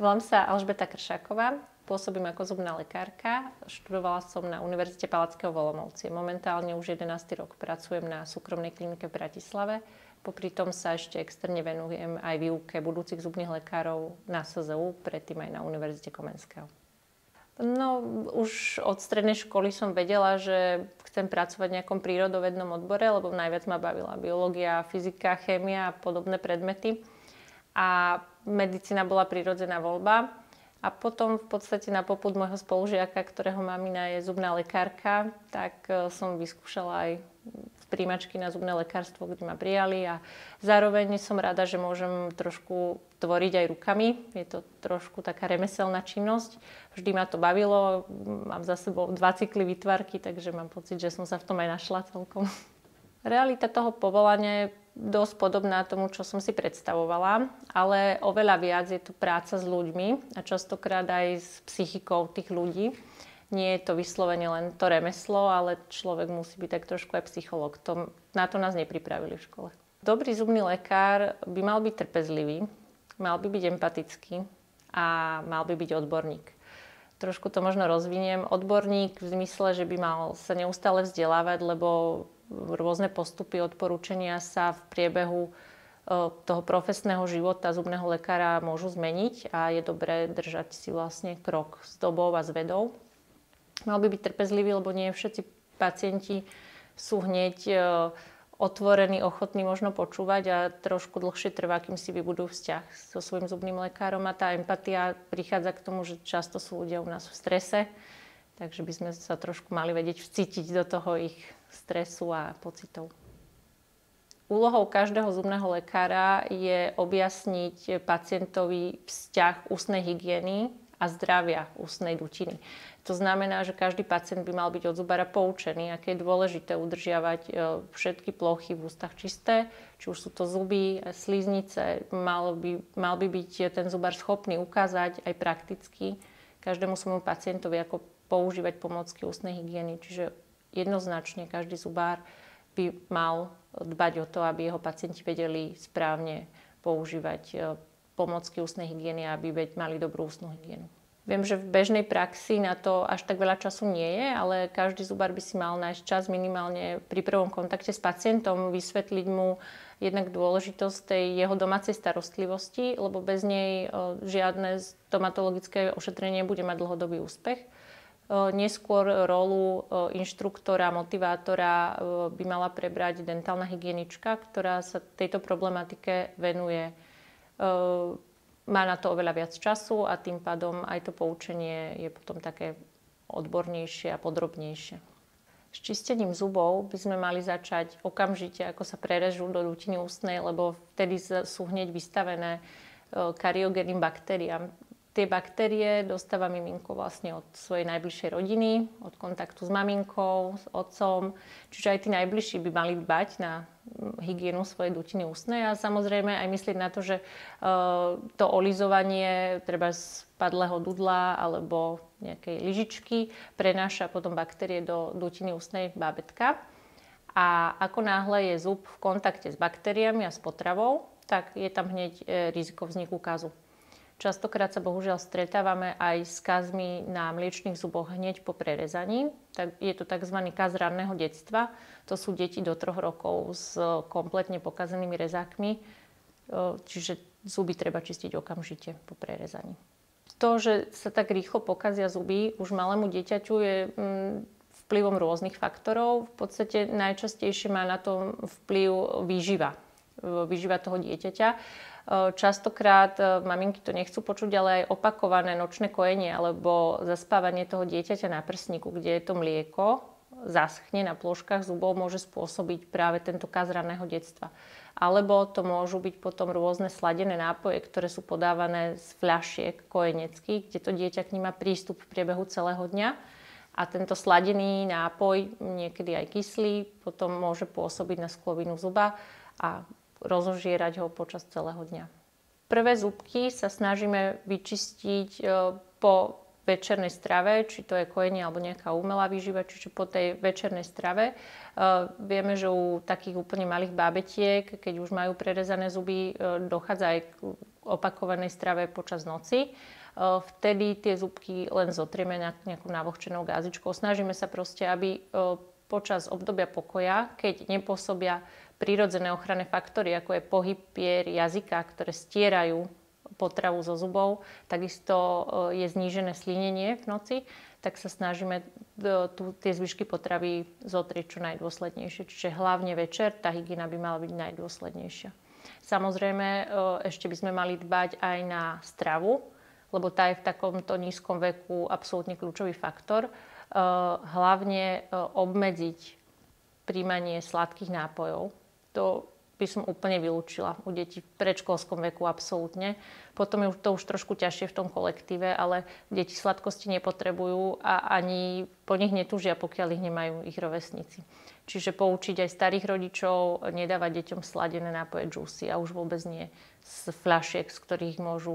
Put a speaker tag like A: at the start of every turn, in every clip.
A: Volám sa Alžbeta Kršáková, pôsobím ako zubná lekárka. Študovala som na Univerzite Palackého v Olomouci. Momentálne už 11. rok pracujem na súkromnej klinike v Bratislave. Popri tom sa ešte externe venujem aj výuke budúcich zubných lekárov na SZU, predtým aj na Univerzite Komenského. No, už od strednej školy som vedela, že chcem pracovať v nejakom prírodovednom odbore, lebo najviac ma bavila biológia, fyzika, chémia a podobné predmety. A medicína bola prirodzená voľba. A potom v podstate na popud môjho spolužiaka, ktorého mamina je zubná lekárka, tak som vyskúšala aj príjmačky na zubné lekárstvo, kde ma prijali, a zároveň som rada, že môžem trošku tvoriť aj rukami. Je to trošku taká remeselná činnosť. Vždy ma to bavilo. Mám za sebou 2 cykly výtvarky, takže mám pocit, že som sa v tom aj našla celkom. Realita toho povolania je dosť podobná tomu, čo som si predstavovala, ale oveľa viac je to práca s ľuďmi a častokrát aj s psychikou tých ľudí. Nie je to vyslovene len to remeslo, ale človek musí byť tak trošku aj psychológ. Na to nás nepripravili v škole. Dobrý zubný lekár by mal byť trpezlivý, mal by byť empatický a mal by byť odborník. Trošku to možno rozviniem. Odborník v zmysle, že by mal sa neustále vzdelávať, lebo rôzne postupy, odporúčania sa v priebehu toho profesného života zubného lekára môžu zmeniť a je dobré držať si vlastne krok s dobou a s vedou. Mal by byť trpezlivý, lebo nie všetci pacienti sú hneď otvorení, ochotní možno počúvať a trošku dlhšie trvá, kým si vybudujú vzťah so svojím zubným lekárom. A tá empatia prichádza k tomu, že často sú ľudia u nás v strese, takže by sme sa trošku mali vedieť vcítiť do toho ich stresu a pocitov. Úlohou každého zubného lekára je objasniť pacientovi vzťah ústnej hygieny a zdravia ústnej dutiny. To znamená, že každý pacient by mal byť od zubára poučený, aké je dôležité udržiavať všetky plochy v ústach čisté, či už sú to zuby, sliznice. Mal by byť ten zubár schopný ukázať aj prakticky každému svojmu pacientovi, ako používať pomôcky ústnej hygieny. Čiže jednoznačne každý zubár by mal dbať o to, aby jeho pacienti vedeli správne používať pomôcky ústnej hygieny a aby mali dobrú ústnu hygienu. Viem, že v bežnej praxi na to až tak veľa času nie je, ale každý zubár by si mal nájsť čas minimálne pri prvom kontakte s pacientom, vysvetliť mu jednak dôležitosť tej jeho domácej starostlivosti, lebo bez nej žiadne stomatologické ošetrenie nebude mať dlhodobý úspech. Neskôr rolu inštruktora, motivátora by mala prebrať dentálna hygienička, ktorá sa tejto problematike venuje. Má na to oveľa viac času a tým pádom aj to poučenie je potom také odbornejšie a podrobnejšie. S čistením zubov by sme mali začať okamžite, ako sa prerežú do dutiny ústnej, lebo vtedy sú hneď vystavené kariogénnym baktériám. Tie baktérie dostáva miminko vlastne od svojej najbližšej rodiny, od kontaktu s maminkou, s otcom. Čiže aj tí najbližší by mali dbať na hygienu svojej dutiny ústnej a samozrejme aj myslieť na to, že to olizovanie treba z padlého dudla alebo nejakej lyžičky prenáša potom baktérie do dutiny ústnej bábätka. A ako náhle je zub v kontakte s baktériami a s potravou, tak je tam hneď riziko vzniku kazu. Častokrát sa bohužiaľ stretávame aj s kazmi na mliečnych zuboch hneď po prerezaní. Je to tzv. Kaz ranného detstva. To sú deti do 3 rokov s kompletne pokazenými rezákmi. Čiže zuby treba čistiť okamžite po prerezaní. To, že sa tak rýchlo pokazia zuby už malému dieťaťu, je vplyvom rôznych faktorov. V podstate najčastejšie má na to vplyv výživa toho dieťaťa. Častokrát maminky to nechcú počuť, ale aj opakované nočné kojenie alebo zaspávanie toho dieťaťa na prsníku, kde je to mlieko, zaschne na plôžkach zubov, môže spôsobiť práve tento kaz raného detstva. Alebo to môžu byť potom rôzne sladené nápoje, ktoré sú podávané z fľašiek kojeneckých, kde to dieťa k nim má prístup v priebehu celého dňa. A tento sladený nápoj, niekedy aj kyslý, potom môže pôsobiť na sklovinu zuba a rozožierať ho počas celého dňa. Prvé zubky sa snažíme vyčistiť po večernej strave, či to je kojenie alebo nejaká umelá výživa, čiže po tej večernej strave. Vieme, že u takých úplne malých bábetiek, keď už majú prerezané zuby, dochádza aj k opakovanej strave počas noci. Vtedy tie zubky len zotrieme nejakou navlhčenou gázičkou. Snažíme sa proste, aby počas obdobia pokoja, keď nepôsobia prírodzené ochranné faktory, ako je pohyb pier, jazyka, ktoré stierajú potravu zo zubov, takisto je znížené slínenie v noci, tak sa snažíme tie zvyšky potravy zotrieť čo najdôslednejšie. Čiže hlavne večer tá hygiena by mala byť najdôslednejšia. Samozrejme, ešte by sme mali dbať aj na stravu, lebo tá je v takomto nízkom veku absolútne kľúčový faktor. Hlavne obmedziť príjmanie sladkých nápojov. To by som úplne vylúčila u detí v predškolskom veku absolútne. Potom je to už trošku ťažšie v tom kolektíve, ale deti sladkosti nepotrebujú a ani po nich netúžia, pokiaľ ich nemajú ich rovesníci. Čiže poučiť aj starých rodičov nedávať deťom sladené nápoje, džúsy a už vôbec nie z fľašiek, z ktorých môžu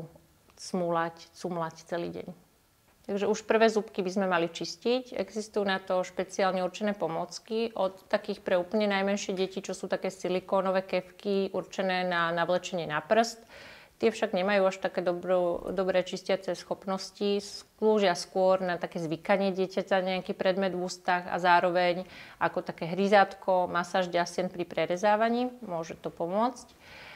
A: cumlať celý deň. Takže už prvé zubky by sme mali čistiť. Existujú na to špeciálne určené pomôcky od takých pre úplne najmenšie deti, čo sú také silikónové kefky určené na navlečenie na prst. Tie však nemajú až také dobré čistiace schopnosti. Slúžia skôr na také zvykanie dieťaťa na nejaký predmet v ústach a zároveň ako také hryzátko, masáž ďasien pri prerezávaní. Môže to pomôcť.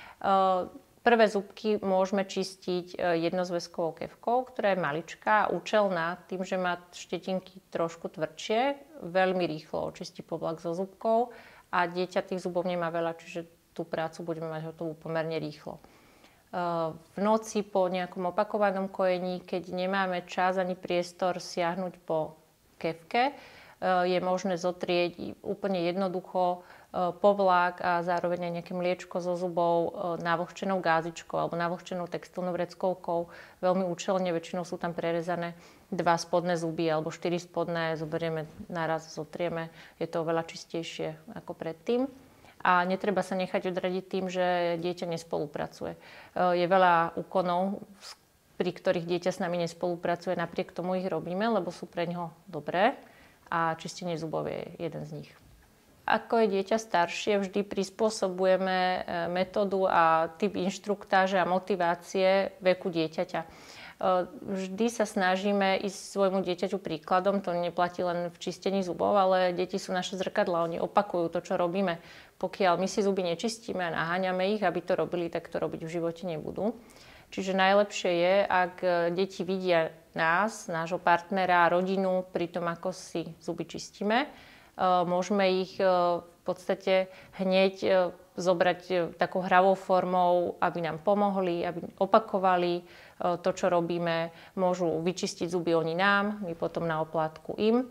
A: Prvé zubky môžeme čistiť jednozväzkovou kefkou, ktorá je maličká, účelná, tým, že má štetinky trošku tvrdšie, veľmi rýchlo očistí povlak zo zubkov a dieťa tých zubov nemá veľa, čiže tú prácu budeme mať hotovú pomerne rýchlo. V noci po nejakom opakovanom kojení, keď nemáme čas ani priestor siahnuť po kefke, je možné zotrieť úplne jednoducho povlak a zároveň aj nejaké mliečko zo zubov navlhčenou gázičkou alebo navlhčenou textilnou vreckovkou. Veľmi účelne, väčšinou sú tam prerezané 2 spodné zuby alebo 4 spodné, zoberieme naraz, zotrieme. Je to oveľa čistejšie ako predtým. A netreba sa nechať odradiť tým, že dieťa nespolupracuje. Je veľa úkonov, pri ktorých dieťa s nami nespolupracuje, napriek tomu ich robíme, lebo sú pre ňoho dobré a čistenie zubov je jeden z nich. Ako je dieťa staršie, vždy prispôsobujeme metódu a typ inštruktáže a motivácie veku dieťaťa. Vždy sa snažíme ísť svojmu dieťaťu príkladom, to neplatí len v čistení zubov, ale deti sú naše zrkadlá, oni opakujú to, čo robíme. Pokiaľ my si zuby nečistíme a naháňame ich, aby to robili, tak to robiť v živote nebudú. Čiže najlepšie je, ak deti vidia nás, nášho partnera, rodinu pri tom, ako si zuby čistíme. Môžeme ich v podstate hneď zobrať takou hravou formou, aby nám pomohli, aby opakovali to, čo robíme. Môžu vyčistiť zuby oni nám, my potom na oplátku im.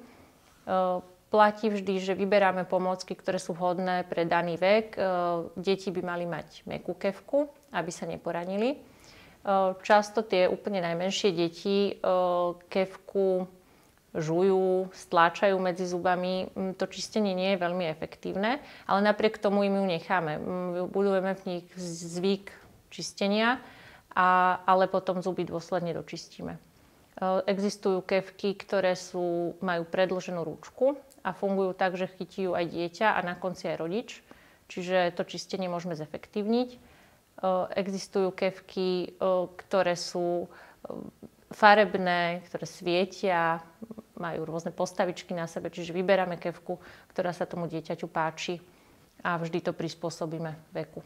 A: Platí vždy, že vyberáme pomôcky, ktoré sú vhodné pre daný vek. Deti by mali mať mäkkú kefku, aby sa neporanili. Často tie úplne najmenšie deti kefku žujú, stláčajú medzi zubami. To čistenie nie je veľmi efektívne, ale napriek tomu im ju necháme. Budujeme v nich zvyk čistenia, ale potom zuby dôsledne dočistíme. Existujú kefky, ktoré majú predĺženú ručku a fungujú tak, že chytí ju aj dieťa a na konci aj rodič. Čiže to čistenie môžeme zefektívniť. Existujú kefky, ktoré sú farebné, ktoré svietia, majú rôzne postavičky na sebe, čiže vyberáme kefku, ktorá sa tomu dieťaťu páči a vždy to prispôsobíme veku.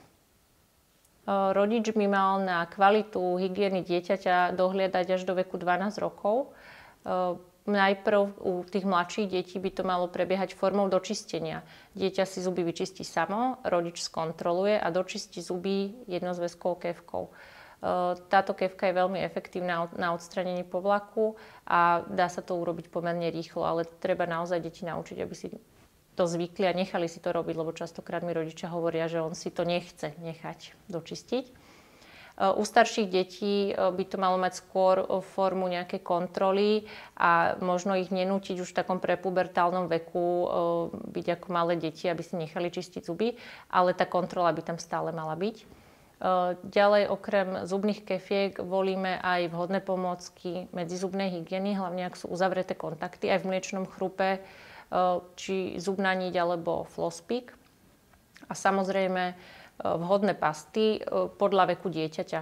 A: Rodič by mal na kvalitu hygieny dieťaťa dohliadať až do veku 12 rokov. Najprv u tých mladších detí by to malo prebiehať formou dočistenia. Dieťa si zuby vyčistí samo, rodič skontroluje a dočistí zuby jednozväzkovou kefkou. Táto kefka je veľmi efektívna na odstranenie povlaku a dá sa to urobiť pomerne rýchlo, ale treba naozaj deti naučiť, aby si to zvykli a nechali si to robiť, lebo častokrát mi rodičia hovoria, že on si to nechce nechať dočistiť. U starších detí by to malo mať skôr formu nejakej kontroly a možno ich nenútiť už v takom prepubertálnom veku byť ako malé deti, aby si nechali čistiť zuby, ale tá kontrola by tam stále mala byť. Ďalej okrem zubných kefiek volíme aj vhodné pomôcky medzizubnej hygieny, hlavne ak sú uzavreté kontakty aj v mliečnom chrupe, či zubná niť alebo flosspik. A samozrejme vhodné pasty podľa veku dieťaťa.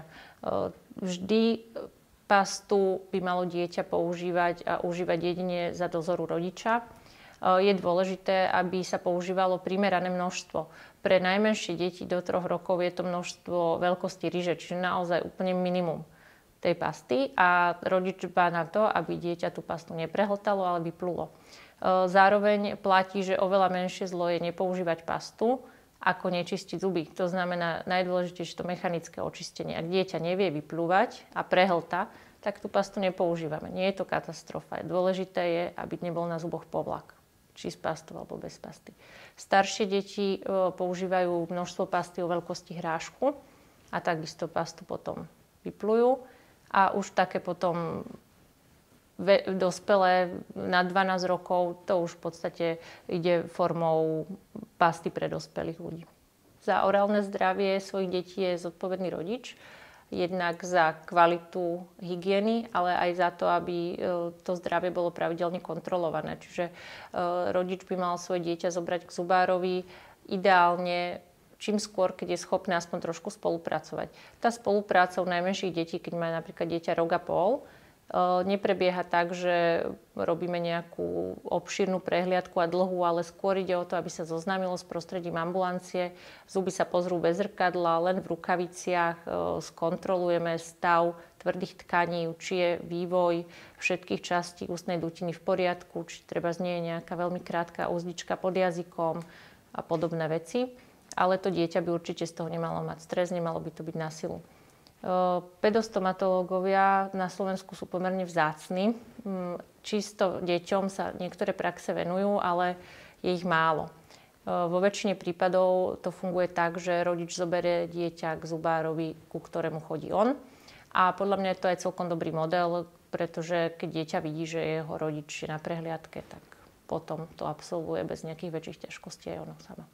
A: Vždy pastu by malo dieťa používať a užívať jedine za dozoru rodiča. Je dôležité, aby sa používalo primerané množstvo. Pre najmenšie deti do 3 rokov je to množstvo veľkosti ryže, čiže naozaj úplne minimum tej pasty a rodič dbá na to, aby dieťa tú pastu neprehltalo, ale vyplulo. Zároveň platí, že oveľa menšie zlo je nepoužívať pastu, ako nečistiť zuby. To znamená najdôležitejšie to mechanické očistenie. Ak dieťa nevie vyplúvať a prehlta, tak tú pastu nepoužívame. Nie je to katastrofa. Dôležité je, aby nebol na zuboch povlak. Či s pastou alebo bez pasty. Staršie deti používajú množstvo pasty o veľkosti hrášku a takisto pastu potom vyplujú. A už také potom dospelé na 12 rokov, to už v podstate ide formou pasty pre dospelých ľudí. Za orálne zdravie svojich detí je zodpovedný rodič. Jednak za kvalitu hygieny, ale aj za to, aby to zdravie bolo pravidelne kontrolované. Čiže rodič by mal svoje dieťa zobrať k zubárovi ideálne čím skôr, keď je schopné aspoň trošku spolupracovať. Tá spolupráca u najmenších detí, keď má napríklad dieťa rok a pol, neprebieha tak, že robíme nejakú obšírnu prehliadku a dlhú, ale skôr ide o to, aby sa zoznámilo s prostredím ambulancie. Zuby sa pozrú bez zrkadla, len v rukaviciach, skontrolujeme stav tvrdých tkaní, či je vývoj všetkých častí ústnej dutiny v poriadku, či treba z nej nejaká veľmi krátka úzdička pod jazykom a podobné veci. Ale to dieťa by určite z toho nemalo mať stres, nemalo by to byť na silu. Pedostomatológovia na Slovensku sú pomerne vzácni. Čisto deťom sa niektoré praxe venujú, ale je ich málo. Vo väčšine prípadov to funguje tak, že rodič zoberie dieťa k zubárovi, ku ktorému chodí on. A podľa mňa je to aj celkom dobrý model, pretože keď dieťa vidí, že jeho rodič je na prehliadke, tak potom to absolvuje bez nejakých väčších ťažkostí aj ono samo.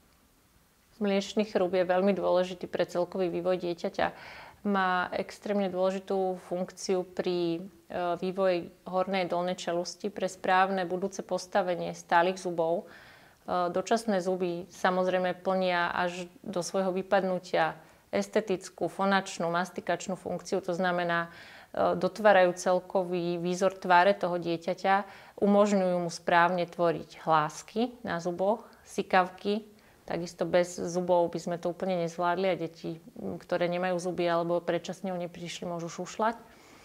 A: Mliečny chrub je veľmi dôležitý pre celkový vývoj dieťaťa. Má extrémne dôležitú funkciu pri vývoji hornej dolnej čelusti pre správne budúce postavenie stálych zubov. Dočasné zuby samozrejme plnia až do svojho vypadnutia estetickú, fonačnú, mastikačnú funkciu. To znamená, dotvárajú celkový výzor tváre toho dieťaťa, umožňujú mu správne tvoriť hlásky na zuboch, sykavky. Takisto bez zubov by sme to úplne nezvládli a deti, ktoré nemajú zuby alebo predčasne o ne prišli, môžu šušľať.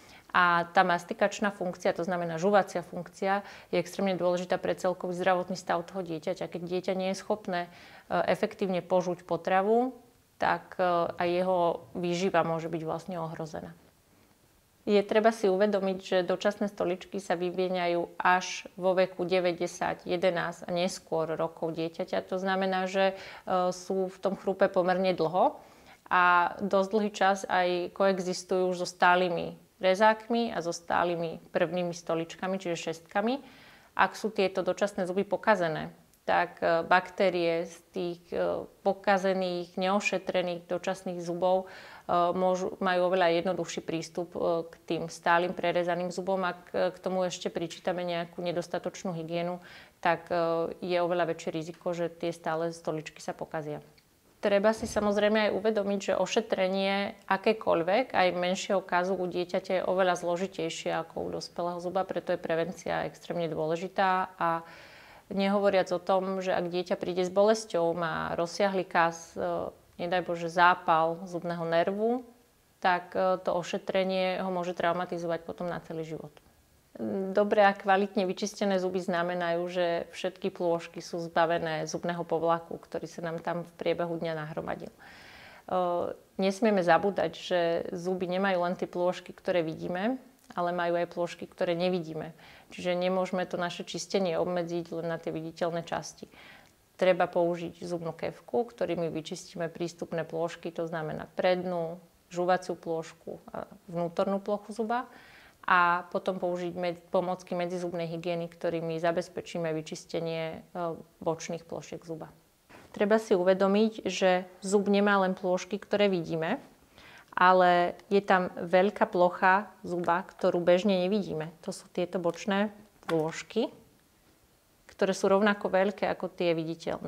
A: A tá mastikačná funkcia, to znamená žuvacia funkcia, je extrémne dôležitá pre celkový zdravotný stav toho dieťaťa. Keď dieťa nie je schopné efektívne požuť potravu, tak aj jeho výživa môže byť vlastne ohrozená. Je treba si uvedomiť, že dočasné stoličky sa vyvíjajú až vo veku 9, 10, 11 a neskôr rokov dieťaťa. To znamená, že sú v tom chrupe pomerne dlho a dosť dlhý čas aj koexistujú už so stálymi rezákmi a so stálymi prvnými stoličkami, čiže šestkami. Ak sú tieto dočasné zuby pokazené, tak baktérie z tých pokazených, neošetrených dočasných zubov majú oveľa jednoduchší prístup k tým stálym prerezaným zubom. Ak k tomu ešte pričítame nejakú nedostatočnú hygienu, tak je oveľa väčšie riziko, že tie stále stoličky sa pokazia. Treba si samozrejme aj uvedomiť, že ošetrenie akékoľvek, aj menšieho kazu u dieťaťa je oveľa zložitejšie ako u dospelého zuba, preto je prevencia extrémne dôležitá a nehovoriac o tom, že ak dieťa príde s bolesťou, má rozsiahly kaz, nedaj Bože zápal zubného nervu, tak to ošetrenie ho môže traumatizovať potom na celý život. Dobré a kvalitne vyčistené zuby znamenajú, že všetky plôžky sú zbavené zubného povlaku, ktorý sa nám tam v priebehu dňa nahromadil. Nesmieme zabúdať, že zuby nemajú len tie plôžky, ktoré vidíme, ale majú aj plôžky, ktoré nevidíme. Čiže nemôžeme to naše čistenie obmedziť len na tie viditeľné časti. Treba použiť zubnú kefku, ktorými vyčistíme prístupné plôžky, to znamená prednú, žuvaciu plôžku a vnútornú plochu zuba. A potom použiť pomocky medzizubnej hygieny, ktorými zabezpečíme vyčistenie bočných plôžiek zuba. Treba si uvedomiť, že zub nemá len plôžky, ktoré vidíme, ale je tam veľká plocha zuba, ktorú bežne nevidíme. To sú tieto bočné plôžky, ktoré sú rovnako veľké ako tie viditeľné.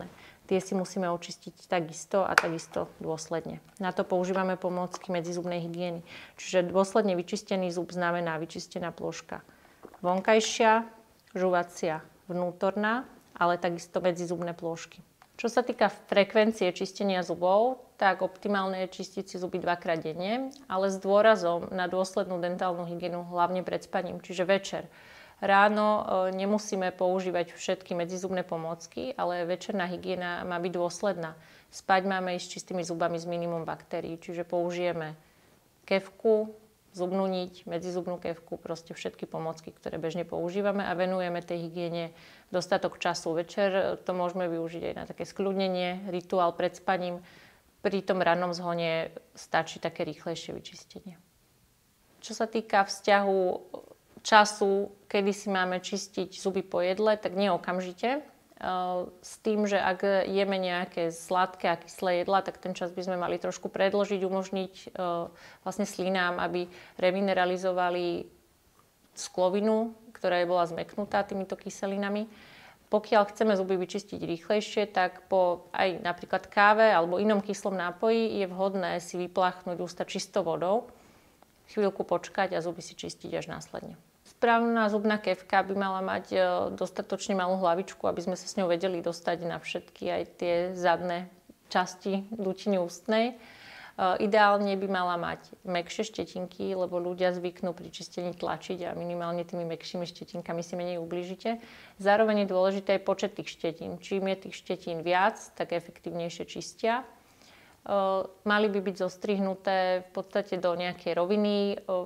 A: Tie si musíme očistiť takisto a takisto dôsledne. Na to používame pomôcky medzizubnej hygieny. Čiže dôsledne vyčistený zub znamená vyčistená plôžka vonkajšia, žuvacia, vnútorná, ale takisto medzizubné plôžky. Čo sa týka frekvencie čistenia zubov, tak optimálne je čistiť si zuby 2-krát denne, ale s dôrazom na dôslednú dentálnu hygienu, hlavne pred spaním, čiže večer. Ráno nemusíme používať všetky medzizubné pomôcky, ale večerná hygiena má byť dôsledná. Spať máme ísť s čistými zubami s minimum baktérií, čiže použijeme kefku, zubnú niť, medzizubnú kefku, proste všetky pomôcky, ktoré bežne používame a venujeme tej hygiene dostatok času. Večer to môžeme využiť aj na také skľudnenie, rituál pred spaním. Pri tom rannom zhone stačí také rýchlejšie vyčistenie. Čo sa týka vzťahu času, kedy si máme čistiť zuby po jedle, tak nie okamžite. S tým, že ak jeme nejaké sladké a kyslé jedlá, tak ten čas by sme mali trošku predĺžiť, umožniť vlastne slinám, aby remineralizovali sklovinu, ktorá bola zmäknutá týmito kyselinami. Pokiaľ chceme zuby vyčistiť rýchlejšie, tak po aj napríklad káve alebo inom kyslom nápoji je vhodné si vypláchnuť ústa čistou vodou, chvíľku počkať a zuby si čistiť až následne. Správna zubná kefka by mala mať dostatočne malú hlavičku, aby sme sa s ňou vedeli dostať na všetky aj tie zadné časti dutiny ústnej. Ideálne by mala mať mäkšie štetinky, lebo ľudia zvyknú pri čistení tlačiť a minimálne tými mäkšími štetinkami si menej ublížite. Zároveň je dôležité aj počet tých štetín. Čím je tých štetín viac, tak efektívnejšie čistia. Mali by byť zostrihnuté v podstate do nejakej roviny.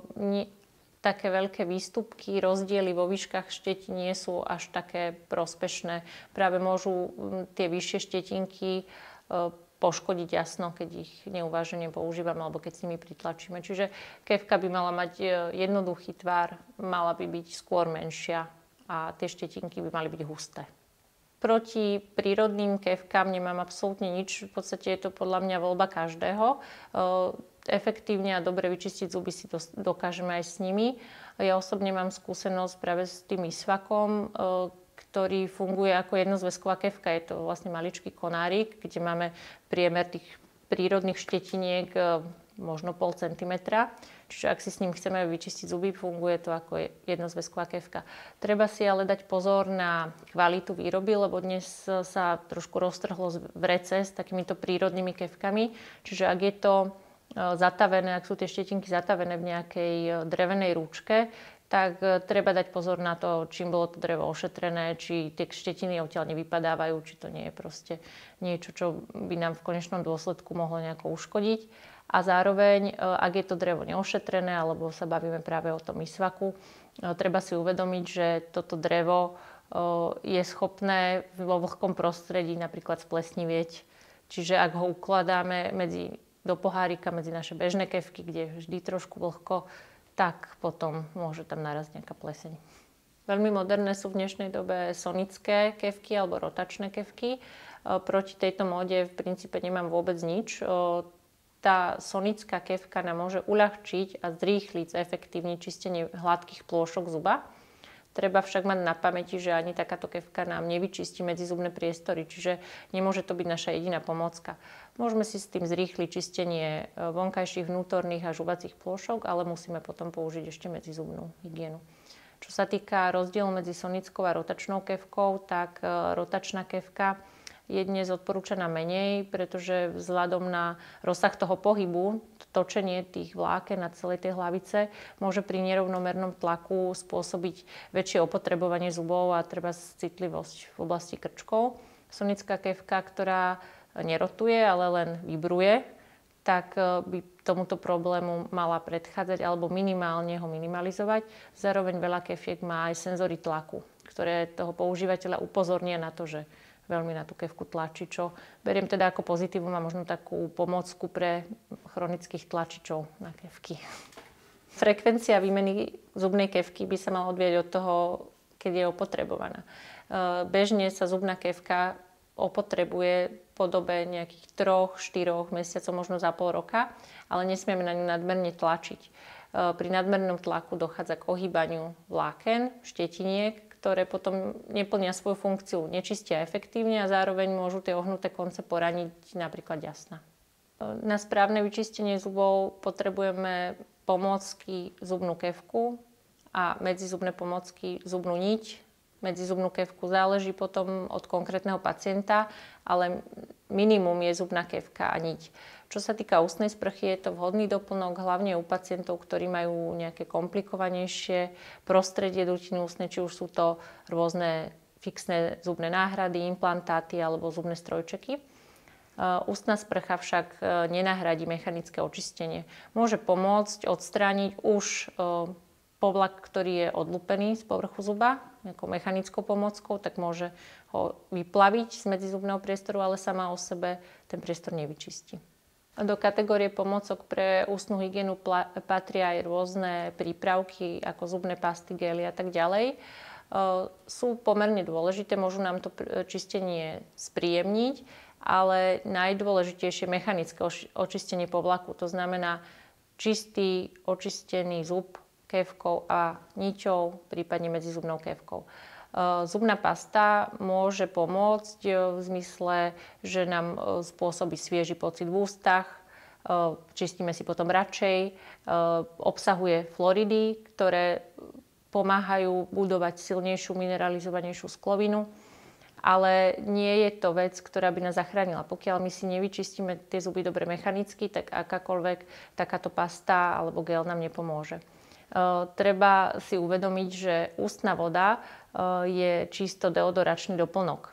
A: Také veľké výstupky, rozdiely vo výškach štetín nie sú až také prospešné. Práve môžu tie vyššie štetinky poškodiť jasno, keď ich neuvážene používame alebo keď s nimi pritlačíme. Čiže kefka by mala mať jednoduchý tvar, mala by byť skôr menšia a tie štetinky by mali byť husté. Proti prírodným kefkám nemám absolútne nič. V podstate je to podľa mňa voľba každého. Efektívne a dobre vyčistiť zuby si dokážeme aj s nimi. Ja osobne mám skúsenosť práve s tým misvakom, ktorý funguje ako jednozväzková kefka. Je to vlastne maličký konárik, kde máme priemer tých prírodných štetiniek možno 0,5 cm. Čiže ak si s ním chceme vyčistiť zuby, funguje to ako jednozväzková kefka. Treba si ale dať pozor na kvalitu výroby, lebo dnes sa trošku roztrhlo vrece s takýmito prírodnými kefkami. Čiže ak je to zatavené, ak sú tie štetinky zatavené v nejakej drevenej rúčke, tak treba dať pozor na to, čím bolo to drevo ošetrené, či tie štetiny odtiaľ nevypadávajú, či to nie je proste niečo, čo by nám v konečnom dôsledku mohlo nejako uškodiť. A zároveň, ak je to drevo neošetrené, alebo sa bavíme práve o tom misvaku, treba si uvedomiť, že toto drevo je schopné vo vlhkom prostredí napríklad splesnivieť. Čiže ak ho ukladáme do pohárika medzi naše bežné kefky, kde je vždy trošku vlhko, tak potom môže tam narazť nejaká pleseň. Veľmi moderné sú v dnešnej dobe sonické kefky alebo rotačné kefky. Proti tejto móde v princípe nemám vôbec nič. Tá sonická kefka nám môže uľahčiť a zrýchliť, efektívne čistenie hladkých plôšok zuba. Treba však mať na pamäti, že ani takáto kefka nám nevyčistí medzizubné priestory, čiže nemôže to byť naša jediná pomôcka. Môžeme si s tým zrýchliť čistenie vonkajších, vnútorných a žuvacích plôšok, ale musíme potom použiť ešte medzizubnú hygienu. Čo sa týka rozdielu medzi sonickou a rotačnou kefkou, tak rotačná kefka je dnes odporúčaná menej, pretože vzhľadom na rozsah toho pohybu, točenie tých vláken na celej tej hlavice môže pri nerovnomernom tlaku spôsobiť väčšie opotrebovanie zubov a treba citlivosť v oblasti krčkov. Sonická kefka, ktorá nerotuje, ale len vibruje, tak by tomuto problému mala predchádzať alebo minimálne ho minimalizovať. Zároveň veľa kefiek má aj senzory tlaku, ktoré toho používateľa upozornia na to, že veľmi na tú kefku tlačí, čo beriem teda ako pozitívum a možno takú pomôcku pre chronických tlačičov na kefky. Frekvencia výmeny zubnej kefky by sa mala odvíjať od toho, keď je opotrebovaná. Bežne sa zubná kefka opotrebuje po dobe nejakých 3-4 mesiacov, možno za pol roka, ale nesmieme na ňu nadmerne tlačiť. Pri nadmernom tlaku dochádza k ohýbaniu vláken, štetiniek, ktoré potom neplnia svoju funkciu, nečistia efektívne a zároveň môžu tie ohnuté konce poraniť napríklad jasna. Na správne vyčistenie zubov potrebujeme pomôcky zubnú kefku a medzizubné pomôcky zubnú niť. Medzizubnú kefku záleží potom od konkrétneho pacienta, ale minimum je zubná kefka a niť. Čo sa týka ústnej sprchy, je to vhodný doplnok hlavne u pacientov, ktorí majú nejaké komplikovanejšie prostredie dutiny ústnej, či už sú to rôzne fixné zubné náhrady, implantáty alebo zubné strojčeky. Ústna sprcha však nenahradí mechanické očistenie. Môže pomôcť odstrániť už povlak, ktorý je odlupený z povrchu zuba nejakou mechanickou pomôckou, tak môže ho vyplaviť z medzizubného priestoru, ale sama o sebe ten priestor nevyčistí. Do kategórie pomôcok pre ústnu hygienu patria aj rôzne prípravky ako zubné pasty, gély a tak ďalej. Sú pomerne dôležité, môžu nám to čistenie spríjemniť, ale najdôležitejšie je mechanické očistenie povlaku. To znamená čistý, očistený zub kefkou a niťou, prípadne medzizubnou kefkou. Zubná pasta môže pomôcť v zmysle, že nám spôsobí svieži pocit v ústach, čistíme si potom radšej, obsahuje floridy, ktoré pomáhajú budovať silnejšiu, mineralizovanejšiu sklovinu, ale nie je to vec, ktorá by nás zachránila. Pokiaľ my si nevyčistíme tie zuby dobre mechanicky, tak akákoľvek takáto pasta alebo gel nám nepomôže. Treba si uvedomiť, že ústna voda je čisto deodoračný doplnok.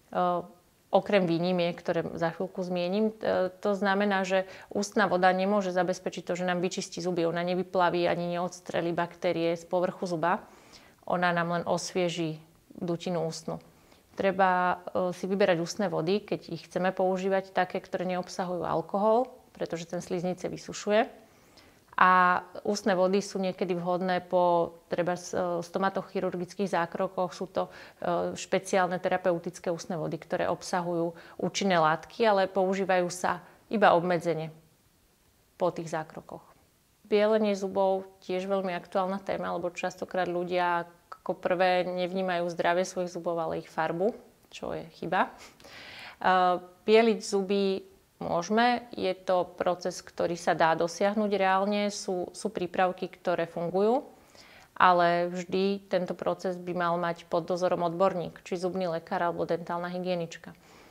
A: Okrem výnimiek, ktoré za chvíľku zmiením, to znamená, že ústna voda nemôže zabezpečiť to, že nám vyčistí zuby. Ona nevyplaví ani neodstrelí baktérie z povrchu zuba. Ona nám len osvieží dutinu ústnu. Treba si vyberať ústne vody, keď ich chceme používať, také, ktoré neobsahujú alkohol, pretože ten sliznice vysušuje. A ústne vody sú niekedy vhodné po stomatochirurgických zákrokoch. Sú to špeciálne terapeutické ústne vody, ktoré obsahujú účinné látky, ale používajú sa iba obmedzene po tých zákrokoch. Bielenie zubov tiež veľmi aktuálna téma, lebo častokrát ľudia ako prvé nevnímajú zdravie svojich zubov, ale ich farbu, čo je chyba. Bieliť zuby môžeme, je to proces, ktorý sa dá dosiahnuť reálne, sú prípravky, ktoré fungujú, ale vždy tento proces by mal mať pod dozorom odborník, či zubný lekár alebo dentálna hygienička.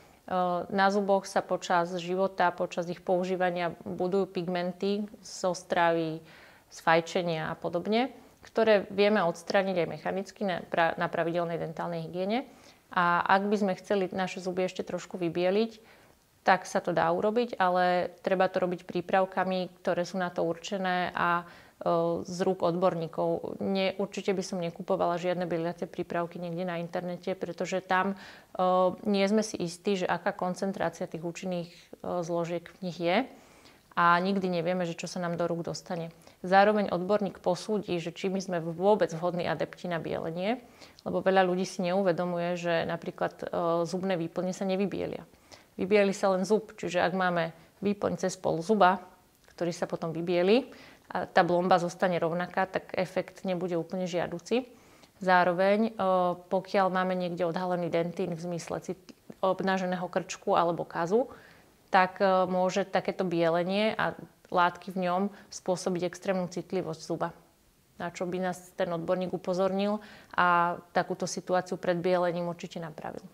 A: Na zuboch sa počas života, počas ich používania budujú pigmenty zo stravy, z fajčenia a podobne, ktoré vieme odstrániť aj mechanicky na pravidelnej dentálnej hygiene. A ak by sme chceli naše zuby ešte trošku vybieliť, tak sa to dá urobiť, ale treba to robiť prípravkami, ktoré sú na to určené a z rúk odborníkov. Určite by som nekupovala žiadne bieliace prípravky niekde na internete, pretože tam nie sme si istí, že aká koncentrácia tých účinných zložiek v nich je a nikdy nevieme, že čo sa nám do rúk dostane. Zároveň odborník posúdi, že či my sme vôbec vhodní adepti na bielenie, lebo veľa ľudí si neuvedomuje, že napríklad zubné výplne sa nevybielia. Vybieli sa len zub, čiže ak máme výplň cez pol zuba, ktorý sa potom vybieli a tá blomba zostane rovnaká, tak efekt nebude úplne žiaduci. Zároveň, pokiaľ máme niekde odhalený dentín v zmysle obnaženého krčku alebo kazu, tak môže takéto bielenie a látky v ňom spôsobiť extrémnu citlivosť zuba. Na čo by nás ten odborník upozornil a takúto situáciu pred bielením určite napravil.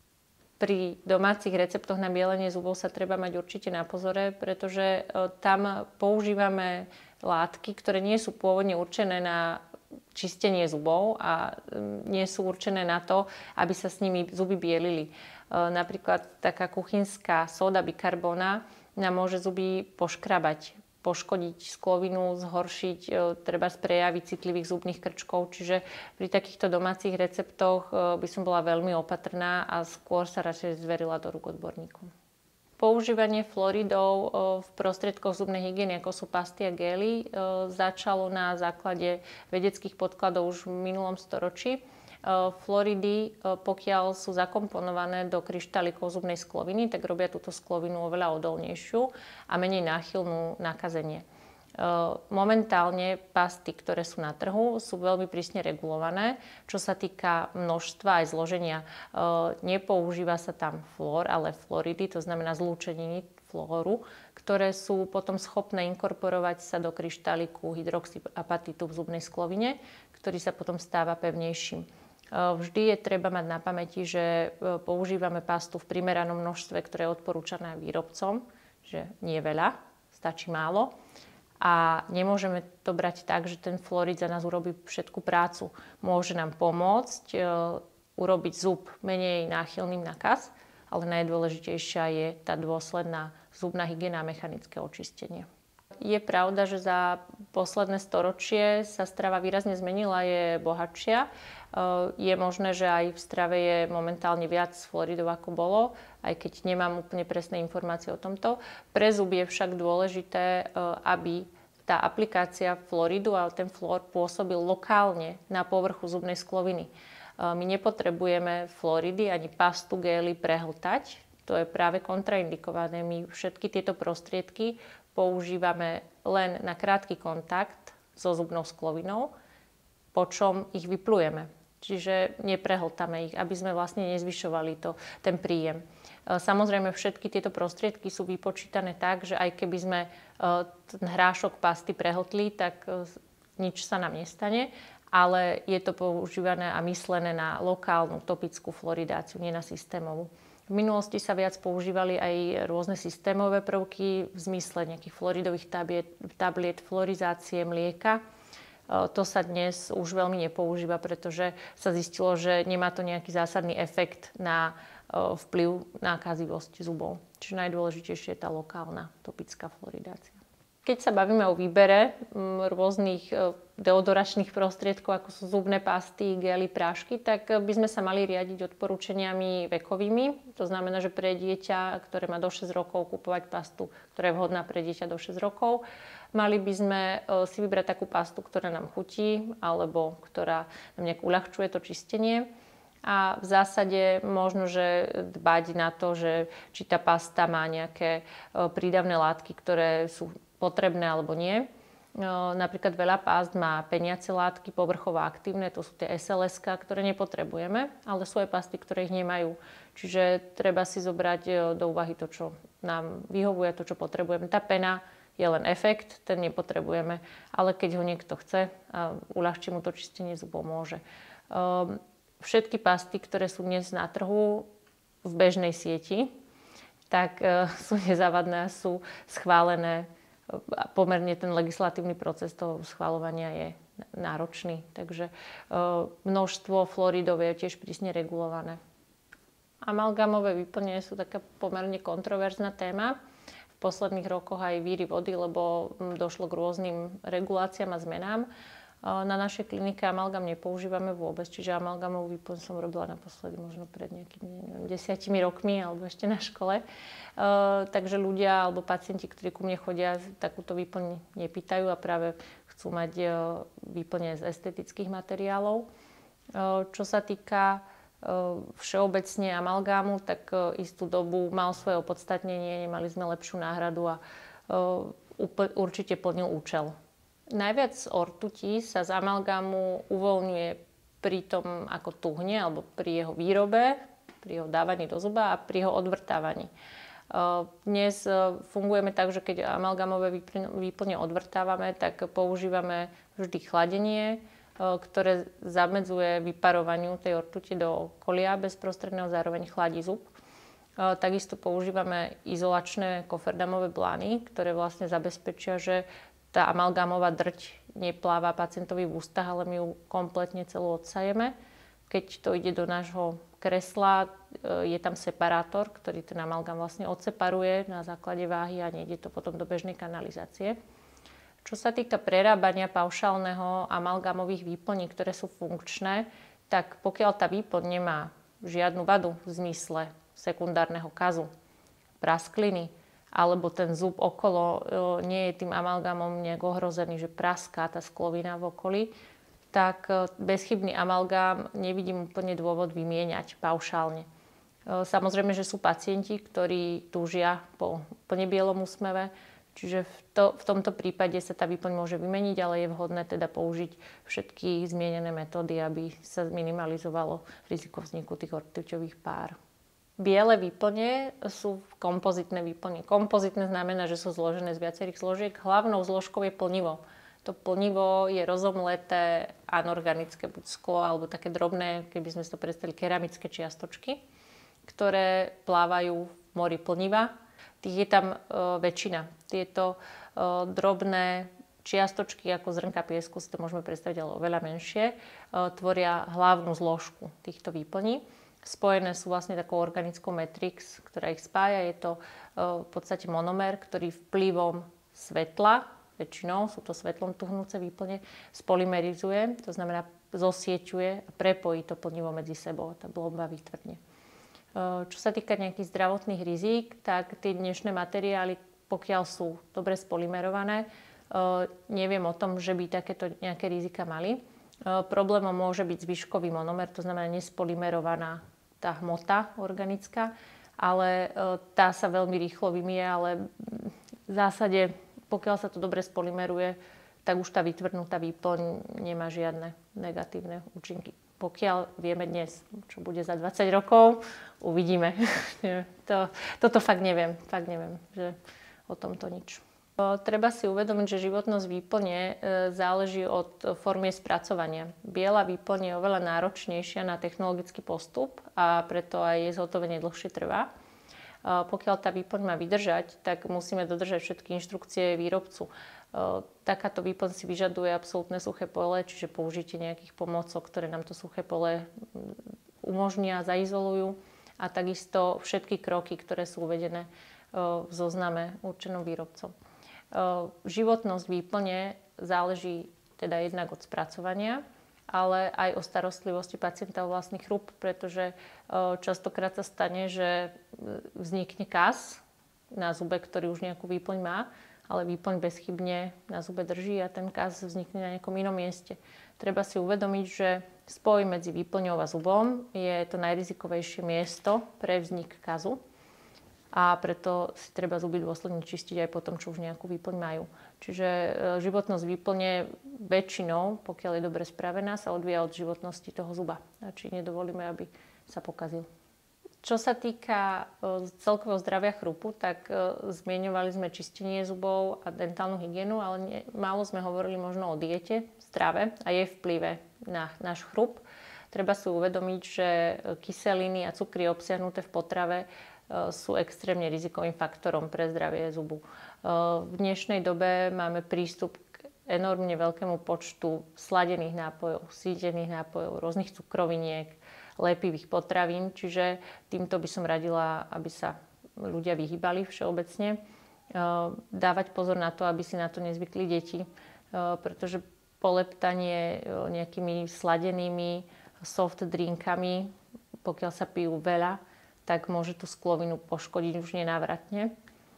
A: Pri domácich receptoch na bielenie zubov sa treba mať určite na pozore, pretože tam používame látky, ktoré nie sú pôvodne určené na čistenie zubov a nie sú určené na to, aby sa s nimi zuby bielili. Napríklad taká kuchynská sóda bikarbóna nám môže zuby poškrabať, poškodiť sklovinu, zhoršiť treba prejavy citlivých zubných krčkov. Čiže pri takýchto domácich receptoch by som bola veľmi opatrná a skôr sa radšej zverila do rúk odborníkom. Používanie fluoridov v prostriedkoch zubnej hygieny, ako sú pasty a gély, začalo na základe vedeckých podkladov už v minulom storočí. Fluoridy, pokiaľ sú zakomponované do kryštálikov zubnej skloviny, tak robia túto sklovinu oveľa odolnejšiu a menej náchylnú na kazenie. Momentálne pasty, ktoré sú na trhu, sú veľmi prísne regulované. Čo sa týka množstva aj zloženia, nepoužíva sa tam flór, ale floridy, to znamená zlúčeniny flóru, ktoré sú potom schopné inkorporovať sa do kryštáliku hydroxyapatitu v zubnej sklovine, ktorý sa potom stáva pevnejším. Vždy je treba mať na pamäti, že používame pastu v primeranom množstve, ktoré je odporúčané výrobcom, že nie veľa, stačí málo. A nemôžeme to brať tak, že ten fluorid za nás urobí všetku prácu. Môže nám pomôcť urobiť zub menej náchylným na kas, ale najdôležitejšia je tá dôsledná zubná hygiena a mechanické očistenie. Je pravda, že za posledné storočie sa strava výrazne zmenila, je bohatšia. Je možné, že aj v strave je momentálne viac fluoridov ako bolo, aj keď nemám úplne presné informácie o tomto. Pre zub je však dôležité, aby tá aplikácia fluoridu a ten fluor pôsobil lokálne na povrchu zubnej skloviny. My nepotrebujeme fluoridy ani pastu, gély prehltať. To je práve kontraindikované. My všetky tieto prostriedky používame len na krátky kontakt so zubnou sklovinou, po čom ich vyplujeme. Čiže neprehltáme ich, aby sme vlastne nezvyšovali ten príjem. Samozrejme, všetky tieto prostriedky sú vypočítané tak, že aj keby sme ten hrášok pasty prehltli, tak nič sa nám nestane, ale je to používané a myslené na lokálnu topickú fluoridáciu, nie na systémovú. V minulosti sa viac používali aj rôzne systémové prvky v zmysle nejakých fluoridových tabliet, fluorizácie mlieka. To sa dnes už veľmi nepoužíva, pretože sa zistilo, že nemá to nejaký zásadný efekt na vplyv nákazivosť zubov. Čiže najdôležitejšie je tá lokálna topická fluoridácia. Keď sa bavíme o výbere rôznych deodoračných prostriedkov, ako sú zubné pasty, gély, prášky, tak by sme sa mali riadiť odporúčaniami vekovými. To znamená, že pre dieťa, ktoré má do 6 rokov, kupovať pastu, ktorá je vhodná pre dieťa do 6 rokov. Mali by sme si vybrať takú pastu, ktorá nám chutí, alebo ktorá nám nejak uľahčuje to čistenie. A v zásade možno, že dbať na to, že či tá pasta má nejaké prídavné látky, ktoré sú potrebné alebo nie. Napríklad veľa pást má peniace látky, povrchovo aktívne, to sú tie SLS-ka, ktoré nepotrebujeme, ale sú aj pasty, ktoré ich nemajú. Čiže treba si zobrať do úvahy to, čo nám vyhovuje, to, čo potrebujeme. Tá pena je len efekt, ten nepotrebujeme, ale keď ho niekto chce a uľahčí mu to čistenie zubov, môže. Všetky pasty, ktoré sú dnes na trhu v bežnej sieti, tak sú nezávadné a sú schválené. Pomerne ten legislatívny proces toho schvaľovania je náročný, takže množstvo fluoridov je tiež prísne regulované. Amalgámové výplne sú taká pomerne kontroverzná téma. V posledných rokoch aj víry vody, lebo došlo k rôznym reguláciám a zmenám. Na našej klinike amalgám nepoužívame vôbec, čiže amalgámovú výplň som robila naposledy možno pred nejakými 10 rokmi alebo ešte na škole. Takže ľudia alebo pacienti, ktorí ku mne chodia, takúto výplň nepýtajú a práve chcú mať výplne z estetických materiálov. Čo sa týka všeobecne amalgámu, tak istú dobu mal svoje opodstatnenie, nemali sme lepšiu náhradu a určite plnil účel. Najviac ortuti sa z amalgámu uvoľňuje pri tom, ako tuhne, alebo pri jeho výrobe, pri jeho dávaní do zuba a pri jeho odvrtávaní. Dnes fungujeme tak, že keď amalgámové výplne odvrtávame, tak používame vždy chladenie, ktoré zamedzuje vyparovaniu tej ortuti do okolia bezprostredného, zároveň chladí zub. Takisto používame izolačné koferdamové blány, ktoré vlastne zabezpečia, že tá amalgámová drť nepláva pacientovi v ústach, ale my ju kompletne celú odsajeme. Keď to ide do nášho kresla, je tam separátor, ktorý ten amalgám vlastne odseparuje na základe váhy a nejde to potom do bežnej kanalizácie. Čo sa týka prerábania paušálneho amalgámových výplní, ktoré sú funkčné, tak pokiaľ tá výplň nemá žiadnu vadu v zmysle sekundárneho kazu, praskliny, alebo ten zub okolo nie je tým amalgámom nejak ohrozený, že praská tá sklovina v okolí, tak bezchybný amalgám nevidím úplne dôvod vymieňať paušálne. Samozrejme, že sú pacienti, ktorí túžia po úplne bielom úsmeve, Čiže v tomto prípade sa tá výplň môže vymeniť, ale je vhodné teda použiť všetky zmienené metódy, aby sa minimalizovalo riziko vzniku tých ortuťových pár. Biele výplne sú kompozitné výplne. Kompozitné znamená, že sú zložené z viacerých zložiek. Hlavnou zložkou je plnivo. To plnivo je rozomleté anorganické, buď sklo, alebo také drobné, keby sme si to predstavili, keramické čiastočky, ktoré plávajú v mori plniva. Tých je tam väčšina. Tieto drobné čiastočky ako zrnka piesku, si to môžeme predstaviť, ale oveľa menšie, tvoria hlavnú zložku týchto výplní. Spojené sú vlastne takou organickou matrix, ktorá ich spája. Je to v podstate monomer, ktorý vplyvom svetla, väčšinou sú to svetlom tuhnúce výplne, spolymerizuje, to znamená zosieťuje a prepojí to plnivo medzi sebou. Tá blomba vytvrdne. Čo sa týka nejakých zdravotných rizík, tak tie dnešné materiály, pokiaľ sú dobre spolymerované, neviem o tom, že by takéto nejaké rizika mali. Problémom môže byť zvyškový monomer, to znamená nespolymerovaná tá hmota organická, ale tá sa veľmi rýchlo vymie, ale v zásade, pokiaľ sa to dobre spolymeruje, tak už tá vytvrdnutá výplň nemá žiadne negatívne účinky. Pokiaľ vieme dnes, čo bude za 20 rokov, uvidíme. Toto fakt neviem, že o tomto nič. Treba si uvedomiť, že životnosť výplne záleží od formy spracovania. Biela výplň je oveľa náročnejšia na technologický postup a preto aj jej zhotovenie dlhšie trvá. Pokiaľ tá výplň má vydržať, tak musíme dodržať všetky inštrukcie výrobcu. Takáto výplň si vyžaduje absolútne suché pole, čiže použitie nejakých pomôcok, ktoré nám to suché pole umožnia, zaizolujú, a takisto všetky kroky, ktoré sú uvedené v zozname určenom výrobcom. Životnosť výplne záleží teda jednak od spracovania, ale aj o starostlivosti pacienta o vlastný chrup, pretože častokrát sa stane, že vznikne kas na zube, ktorý už nejakú výplň má, ale výplň bezchybne na zube drží a ten kas vznikne na nejakom inom mieste. Treba si uvedomiť, že spoj medzi výplňou a zubom je to najrizikovejšie miesto pre vznik kazu. A preto si treba zuby dôsledne čistiť aj po tom, čo už nejakú výplň majú. Čiže životnosť výplne väčšinou, pokiaľ je dobre spravená, sa odvíja od životnosti toho zuba. Či nedovolíme, aby sa pokazil. Čo sa týka celkového zdravia chrupu, tak zmieňovali sme čistenie zubov a dentálnu hygienu, ale málo sme hovorili možno o diete, strave a jej vplyve na náš chrup. Treba si uvedomiť, že kyseliny a cukry obsiahnuté v potrave sú extrémne rizikovým faktorom pre zdravie zubu. V dnešnej dobe máme prístup k enormne veľkému počtu sladených nápojov, sítených nápojov, rôznych cukroviniek, lepivých potravín, čiže týmto by som radila, aby sa ľudia vyhýbali všeobecne. Dávať pozor na to, aby si na to nezvykli deti, pretože poleptanie nejakými sladenými soft drinkami, pokiaľ sa pijú veľa, tak môže tú sklovinu poškodiť už nenávratne.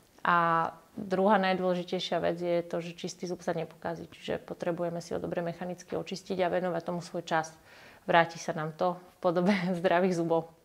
A: A druhá najdôležitejšia vec je to, že čistý zub sa nepokazí. Čiže potrebujeme si ho dobre mechanicky očistiť a venovať tomu svoj čas. Vráti sa nám to v podobe zdravých zubov.